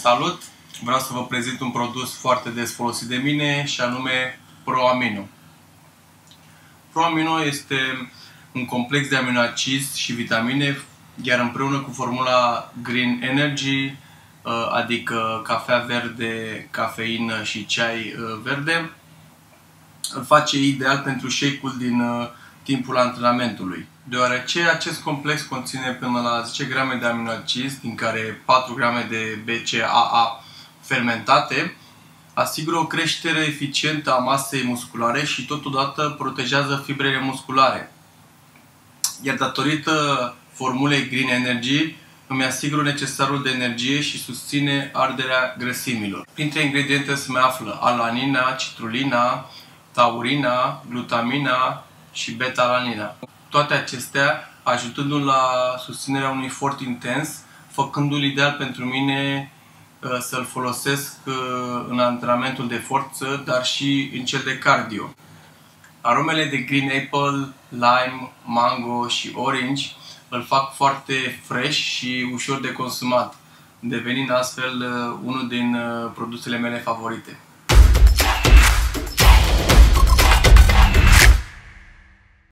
Salut! Vreau să vă prezint un produs foarte des folosit de mine și anume ProAmino. ProAmino este un complex de aminoacizi și vitamine, iar împreună cu formula Green Energy, adică cafea verde, cafeină și ceai verde, îl face ideal pentru shake-ul din timpul antrenamentului. Deoarece acest complex conține până la 10 grame de aminoacizi, din care 4 grame de BCAA fermentate, asigură o creștere eficientă a masei musculare și totodată protejează fibrele musculare. Iar datorită formulei Green Energy, îmi asigură necesarul de energie și susține arderea grăsimilor. Printre ingrediente se mai află alanina, citrulina, taurina, glutamina și beta-alanina. Toate acestea ajutându-l la susținerea unui efort intens, făcându-l ideal pentru mine să-l folosesc în antrenamentul de forță, dar și în cel de cardio. Aromele de green apple, lime, mango și orange îl fac foarte fresh și ușor de consumat, devenind astfel unul din produsele mele favorite.